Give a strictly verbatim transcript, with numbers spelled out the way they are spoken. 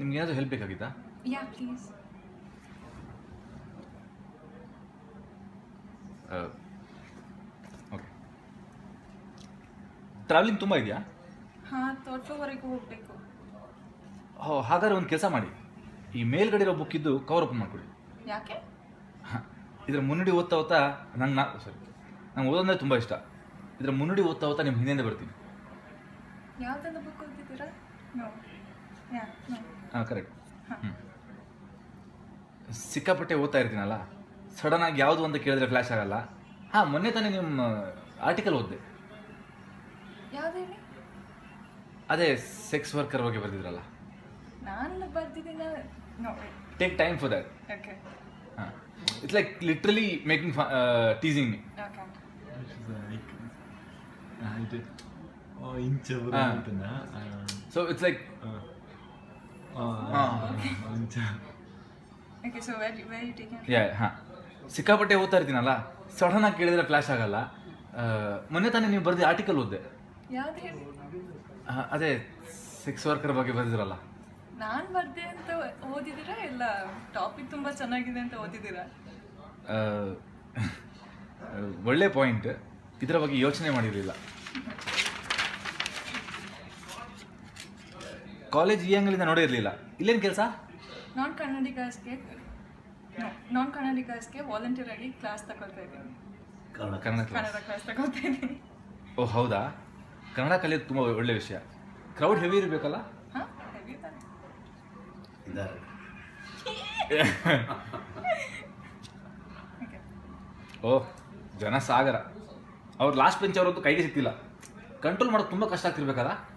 ನಿಮ್ಗೆ ಏನಾದರೂ ಹೆಲ್ಪ್ ಬೇಕಾಗಿತ್ತಾ? Yeah please. ಓಕೆ. ಟ್ರಾವೆಲಿಂಗ್ ತುಂಬ ಇದೆಯಾ? ಹಾಂ, ತೋಟವರೆಗೂ ಹೋಗಬೇಕು. ಹೋ, ಹಾಗಾದ್ರೆ ಒಂದು ಕೆಲಸ ಮಾಡಿ, ಈ ಮೇಲ್ಗಡೆ ಇರೋ ಬುಕ್ ಇದ್ದು ಕವರ್ ಓಪನ್ ಮಾಡಿಕೊಡಿ. ಯಾಕೆ? ಹಾಂ, ಇದರ ಮುನ್ನುಡಿ ಓದ್ತಾ ಓದ್ತಾ ನಂಗೆ ನಾ ಸಾರಿ ನಂಗೆ ಓದೋದಂದರೆ ತುಂಬ ಇಷ್ಟ. ಇದರ ಮುನ್ನುಡಿ ಓದ್ತಾ ಓದ್ತಾ ನಿಮ್ಮ ಹಿಂದೆಯಿಂದ ಬರ್ತೀನಿ. ಯಾವುದನ್ನು ಬುಕ್ ಓದ್ತಿದ್ದೀರಾ? ನೋ. Yeah no. ಹಾಂ, ಕರೆಕ್ಟ್. ಹ್ಞೂ, ಸಿಕ್ಕಾಪಟ್ಟೆ ಓದ್ತಾ ಇರ್ತೀನಲ್ಲ, ಸಡನ್ನಾಗಿ ಯಾವುದು ಅಂತ ಕೇಳಿದ್ರೆ ಫ್ಲ್ಯಾಶ್ ಆಗಲ್ಲ. ಹಾಂ, ಮೊನ್ನೆ ತಾನೇ ನಿಮ್ಮ ಆರ್ಟಿಕಲ್ ಓದಿದೆ. ಯಾವ್ದು ಹೇಳಿ? ಅದೇ ಸೆಕ್ಸ್ ವರ್ಕರ್ ಬಗ್ಗೆ ಬರೆದಿದ್ರಲ್ಲ. ನಾನು ಬರ್ತಿದ್ದೀನ. No. Take time for that. Okay. ಹಾಂ, it's like literally making teasing me. Okay. So it's like okay. So very very taking. Yeah ಹಾಂ, ಸಿಕ್ಕಾಪಟ್ಟೆ ಓದ್ತಾ ಇರ್ತೀನಲ್ಲ, ಸಡನ್ ಆಗಿ ಕೇಳಿದ್ರೆ ಫ್ಲ್ಯಾಶ್ ಆಗಲ್ಲ. ಮೊನ್ನೆ ತಾನೇ ನೀವು ಬರೆದ ಆರ್ಟಿಕಲ್ ಓದಿದೆ. ಯಾವ್ದು ಹೇಳಿ? ಅದೇ ಸೆಕ್ಸ್ ವರ್ಕರ್ ಬಗ್ಗೆ ಬರೆದಿರಲ್ಲ. ನಾನು ಬರ್ದೆ ಅಂತ ಓದಿದ್ದೀರಾ ಇಲ್ಲ ಟಾಪಿಕ್ ತುಂಬ ಚೆನ್ನಾಗಿದೆ ಅಂತ ಓದಿದ್ದೀರಾ? ಒಳ್ಳೆ ಪಾಯಿಂಟ್. ಇದರ ಬಗ್ಗೆ ಯೋಚನೆ ಮಾಡಿರಲಿಲ್ಲ. ಕಾಲೇಜ್ ಈ ಅಂಗಲಿಂದ ನೋಡಿರಲಿಲ್ಲ. ಇಲ್ಲೇನು ಕೆಲಸ? ನಾನ್ ಕನ್ನಡಿಗರ್ಸ್ಗೆ ನಾನ್ ಕನ್ನಡಿಗರ್ಸ್ಗೆ ವಾಲಂಟಿಯರ್ ಆಗಿ ಕ್ಲಾಸ್ ತಗೊಳ್ತಾ ಇದ್ದೀನಿ. ಕನ್ನಡ ಕನ್ನಡ ಕ್ಲಾಸ್ ತಗೊಳ್ತಾ ಇದ್ದೀನಿ. ಓ ಹೌದಾ? ಕನ್ನಡ ಕಲಿಯೋದು ತುಂಬ ಒಳ್ಳೆ ವಿಷಯ. ಕ್ರೌಡ್ ಹೆವಿ ಇರಬೇಕಲ್ಲ? ಹಾಂ, ಹೆವಿ ತಾನೆ. ಓಹ್, ಜನ ಸಾಗರ. ಅವ್ರು ಲಾಸ್ಟ್ ಬೆಂಚ್ ಅವರದ್ದು ಕೈಗೆ ಸಿಕ್ತಿಲ್ಲ. ಕಂಟ್ರೋಲ್ ಮಾಡೋದು ತುಂಬ ಕಷ್ಟ ಆಗ್ತಿರ್ಬೇಕಲ್ಲ?